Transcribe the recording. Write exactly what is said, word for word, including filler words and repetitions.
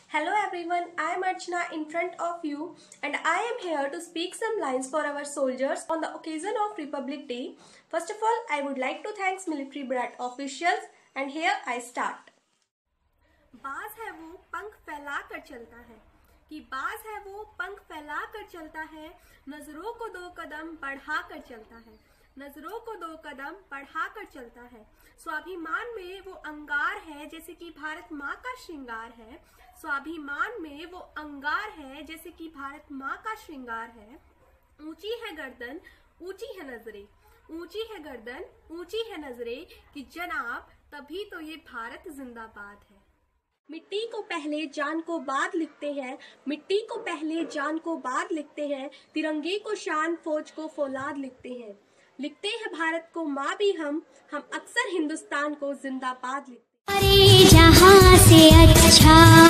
Hello everyone, I am Archana in front of you and I am here to speak some lines for our soldiers on the occasion of Republic Day. First of all, I would like to thank military brat officials and here I start. बाज है वो पंख फैला कर चलता है कि बाज है वो पंख फैला कर चलता है, नजरों को दो कदम बढ़ा कर चलता है, नजरों को दो कदम बढ़ा कर चलता है। स्वाभिमान में वो अंगार है जैसे कि भारत माँ का श्रृंगार है, स्वाभिमान में वो अंगार है जैसे कि भारत माँ का श्रृंगार है। ऊंची है गर्दन ऊंची है नजरें, ऊंची है गर्दन ऊंची है नजरें कि जनाब तभी तो ये भारत जिंदाबाद है। मिट्टी को पहले जान को बाद लिखते हैं, मिट्टी को पहले जान को बाद लिखते हैं, तिरंगे को शान फौज को फौलाद लिखते हैं, लिखते हैं भारत को माँ भी हम हम अक्सर हिंदुस्तान को जिंदाबाद लिखते हैं। अरे जहाँ से अच्छा